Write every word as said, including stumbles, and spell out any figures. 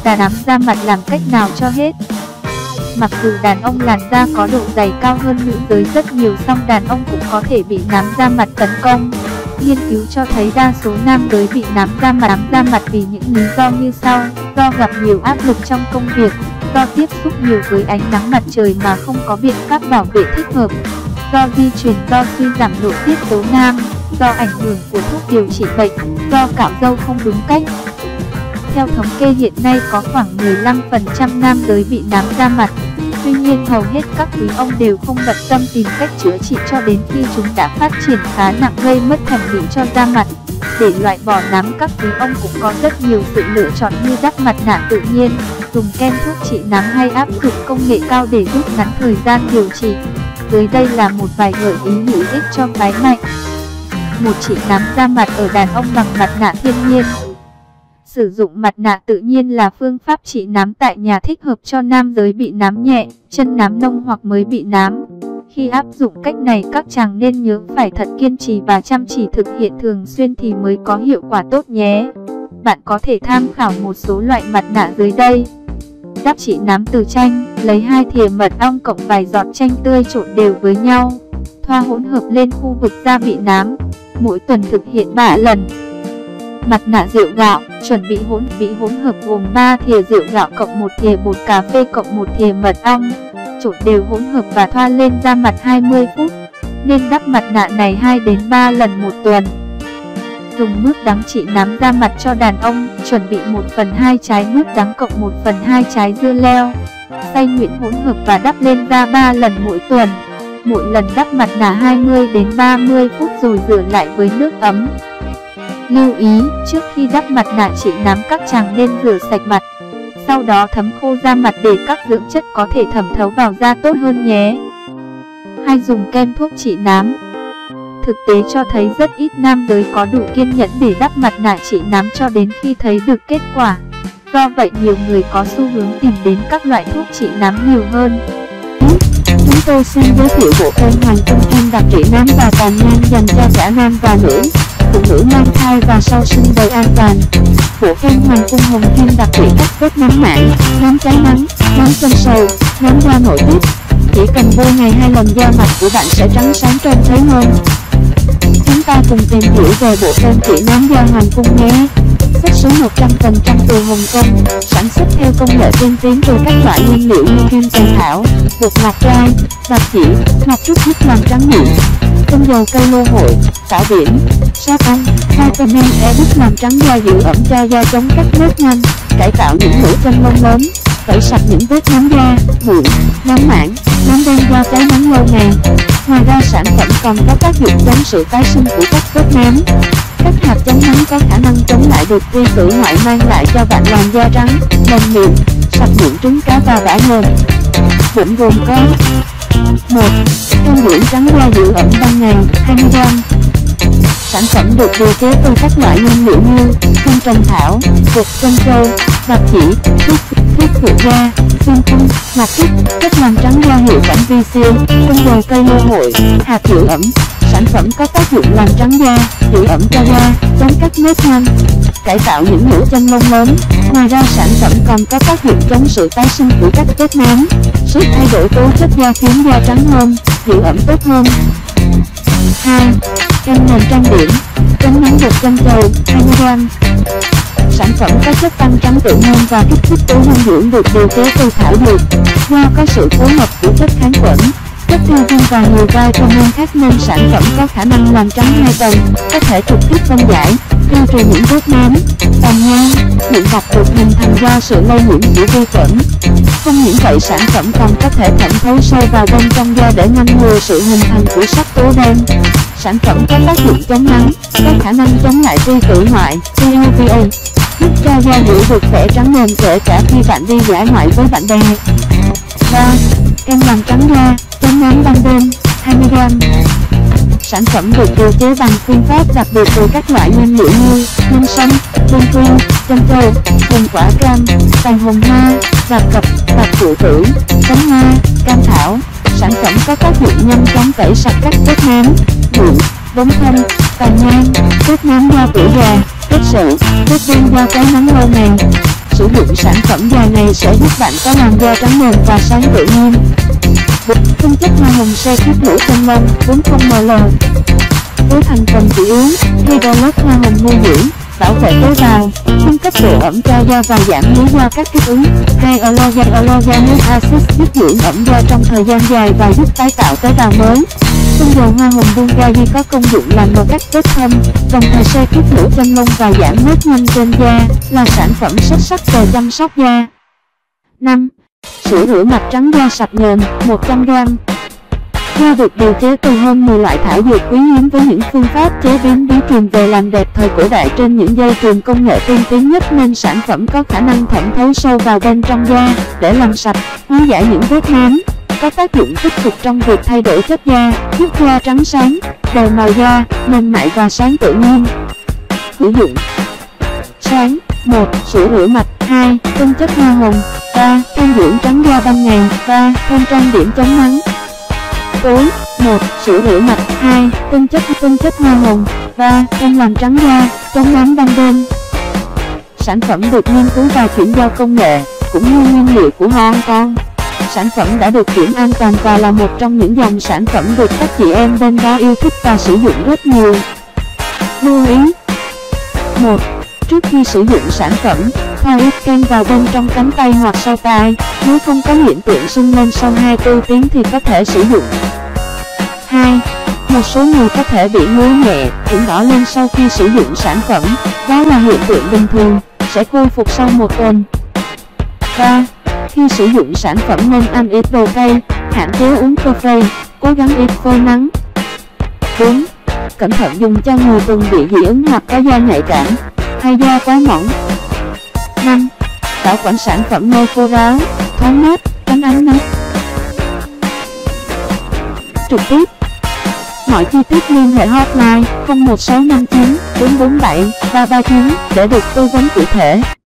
trà nám da mặt làm cách nào cho hết. Mặc dù đàn ông làn da có độ dày cao hơn nữ giới rất nhiều, song đàn ông cũng có thể bị nám da mặt tấn công. Nghiên cứu cho thấy đa số nam giới bị nám da mặt, nám da mặt vì những lý do như sau: do gặp nhiều áp lực trong công việc, do tiếp xúc nhiều với ánh nắng mặt trời mà không có biện pháp bảo vệ thích hợp, do di truyền, do suy giảm nội tiết tố nam, do ảnh hưởng của thuốc điều trị bệnh, do cạo râu không đúng cách. Theo thống kê hiện nay có khoảng mười lăm phần trăm nam giới bị nám da mặt. Tuy nhiên hầu hết các quý ông đều không bận tâm tìm cách chữa trị cho đến khi chúng đã phát triển khá nặng gây mất thẩm mỹ cho da mặt. Để loại bỏ nám, các quý ông cũng có rất nhiều sự lựa chọn như đắp mặt nạ tự nhiên, dùng kem thuốc trị nám hay áp dụng công nghệ cao để rút ngắn thời gian điều trị. Dưới đây là một vài gợi ý hữu ích cho phái mạnh. Một trị nám da mặt ở đàn ông bằng mặt nạ thiên nhiên. Sử dụng mặt nạ tự nhiên là phương pháp trị nám tại nhà thích hợp cho nam giới bị nám nhẹ, chân nám nông hoặc mới bị nám. Khi áp dụng cách này, các chàng nên nhớ phải thật kiên trì và chăm chỉ thực hiện thường xuyên thì mới có hiệu quả tốt nhé. Bạn có thể tham khảo một số loại mặt nạ dưới đây. Đắp trị nám từ chanh, lấy hai thìa mật ong cộng vài giọt chanh tươi trộn đều với nhau, thoa hỗn hợp lên khu vực da bị nám, mỗi tuần thực hiện ba lần. Mặt nạ rượu gạo, chuẩn bị hỗn vị hỗn hợp gồm ba thìa rượu gạo cộng một thìa bột cà phê cộng một thìa mật ong, trộn đều hỗn hợp và thoa lên da mặt hai mươi phút. Nên đắp mặt nạ này hai đến ba lần một tuần. Dùng mướp đắng trị nám da mặt cho đàn ông, chuẩn bị một phần hai trái mướp đắng cộng một phần hai trái dưa leo, xay nhuyễn hỗn hợp và đắp lên da ba lần mỗi tuần. Mỗi lần đắp mặt nạ hai mươi đến ba mươi phút rồi rửa lại với nước ấm. Lưu ý, trước khi đắp mặt nạ trị nám các chàng nên rửa sạch mặt, sau đó thấm khô da mặt để các dưỡng chất có thể thẩm thấu vào da tốt hơn nhé. Hay dùng kem thuốc trị nám. Thực tế cho thấy rất ít nam giới có đủ kiên nhẫn để đắp mặt nạ trị nám cho đến khi thấy được kết quả. Do vậy nhiều người có xu hướng tìm đến các loại thuốc trị nám nhiều hơn. Chúng tôi xin giới thiệu bộ kem Hoàng Cung kem đặc trị nám và tàn nhang dành cho cả nam và nữ, phụ nữ mang thai và sau sinh đời an toàn. Bộ kem Hoàng Cung hồng kem đặc trị các vết nám mảng, nám cháy nắng, nám chân sầu, nám da nội tiết. Chỉ cần bôi ngày hai lần, da mặt của bạn sẽ trắng sáng trông thấy hơn. Chúng ta cùng tìm hiểu về bộ kem trị nám do Hoàng Cung nhé. Xuất xứ một trăm phần trăm từ Hồng Kông, sản xuất theo công nghệ tiên tiến từ các loại nguyên liệu như kem tàn thảo, bột ngọc trai, bạc chỉ, ngọc trúc giúp làm trắng miệng, tinh dầu cây lô hội, tảo biển, sáp ong, vitamin E giúp làm trắng da, giữ ẩm cho da, chống các nếp nhăn, cải tạo những lỗ chân lông lớn, tẩy sạch những vết nám da, mụn, nám mảng, nám đen do cháy nắng lâu ngày. Ngoài ra sản phẩm còn có tác dụng chống sự tái sinh của các vết nám. Các hạt chống nắng có khả năng chống lại được vi tử ngoại, mang lại cho bạn làn da trắng, mềm mịn, sạch mụn, trứng cá và bã nhờn. Bụng gồm có: một. Kem dưỡng trắng da giữ ẩm ban ngày hai mươi gam. Sản phẩm được điều chế từ các loại nguyên liệu như kem trần thảo, bột trân châu, bạc chỉ, thuốc thuốc phụ da, xương khung, ngọc trúc, chất làm trắng da hiệu cảnh vi siêu, tinh dầu cây lô hội, hạt giữ ẩm. Sản phẩm có tác dụng làm trắng da, giữ ẩm cho da, chống các nếp nhăn, cải tạo những lỗ chân lông lớn. Ngoài ra sản phẩm còn có tác dụng chống sự tái sinh của các vết nám, giúp thay đổi tố chất da khiến da trắng hơn, giữ ẩm tốt hơn. hai. Kem nền trang điểm, chống nắng bột trân châu hai mươi gam. Sản phẩm có chất tăng trắng tự nhiên và kích thích tố dinh dưỡng, được điều chế từ thảo dược. Do có sự phối hợp của chất kháng khuẩn, chất tiêu dung và nhiều vitamin khác nên sản phẩm có khả năng làm trắng hai tầng, có thể trực tiếp phân giải, tiêu trừ những vết nám, tàn nhang, mụn vạch được hình thành do sự lây nhiễm của vi khuẩn. Không những vậy, sản phẩm còn có thể thẩm thấu sâu vào bên trong da để ngăn ngừa sự hình thành của sắc tố đen. Sản phẩm có tác dụng chống nắng, có khả năng chống lại tia tử ngoại U V A, giúp cho da giữ được vẻ trắng mềm kể cả khi bạn đi dã ngoại với bạn bè. ba. Kem làm trắng da, chống nám ban đêm hai mươi gam. Sản phẩm được điều chế bằng phương pháp đặc biệt từ các loại nguyên liệu như nhân sâm, bông quyên, trân châu, hồng quả cam, vàng hồng hoa, bạc cập, bạc phụ tử, cánh hoa, cam thảo. Sản phẩm có tác dụng nhanh chóng tẩy sạch các vết nám, mụn, đốm thâm, tàn nhang, vết nám do tuổi già, vết sẹo, vết đen do cháy nắng lâu ngày. sử dụng sản phẩm da này sẽ giúp bạn có làn da trắng mềm và sáng tự nhiên. Tinh chất hoa hồng se khiết lỗ chân lông bốn mươi mi li lít. Với thành phần chủ yếu, Hydrolat hoa hồng nuôi dưỡng, bảo vệ tế bào, cung cấp độ ẩm cho da và giảm lý do các kích ứng. Hyaluronic acid giúp dưỡng ẩm da trong thời gian dài và giúp tái tạo tế bào mới. Tinh dầu hoa hồng Bulgari có công dụng làm mờ các vết thâm, đồng thời se khiết lỗ chân lông và giảm nếp nhăn trên da, là sản phẩm xuất sắc về chăm sóc da. năm. Sữa rửa mặt trắng da sạch nhờn một trăm gam. Da được điều chế từ hơn mười loại thảo dược quý hiếm với những phương pháp chế biến bí truyền về làm đẹp thời cổ đại trên những dây chuyền công nghệ tiên tiến nhất, nên sản phẩm có khả năng thẩm thấu sâu vào bên trong da để làm sạch, hóa giải những vết nám. Có tác dụng tích cực trong việc thay đổi chất da, giúp da trắng sáng, đều màu da, mềm mại và sáng tự nhiên. Sử dụng: sáng một. Sữa rửa mặt. Hai. Tinh chất hoa hồng. Ba. Kem dưỡng trắng da ban ngày. Ba. Kem trang điểm chống nắng. Tối. một. Sữa rửa mặt. Hai. Tinh chất tinh chất hoa hồng. Ba. Kem làm trắng da, chống nắng ban đêm. Sản phẩm được nghiên cứu và chuyển giao công nghệ, cũng như nguyên liệu của Hong Kong. Sản phẩm đã được kiểm an toàn và là một trong những dòng sản phẩm được các chị em bên đó yêu thích và sử dụng rất nhiều. Lưu ý: một. Trước khi sử dụng sản phẩm, thoa ít kem vào bên trong cánh tay hoặc sau tai. Nếu không có hiện tượng sưng lên sau hai mươi tư tiếng thì có thể sử dụng. hai. Một số người có thể bị ngứa nhẹ, ửng đỏ lên sau khi sử dụng sản phẩm. Đó là hiện tượng bình thường, sẽ khôi phục sau một tuần. ba. Khi sử dụng sản phẩm nên ăn ít đồ cay, hạn chế uống cà phê, cố gắng ít phơi nắng. bốn. Cẩn thận dùng cho người từng bị dị ứng hoặc có da nhạy cảm, hay da quá mỏng. năm. Bảo quản sản phẩm nơi khô ráo, thoáng mát, tránh ánh nắng. Trực tiếp. Mọi chi tiết liên hệ hotline không một sáu năm chín bốn bốn bảy ba ba chín để được tư vấn cụ thể.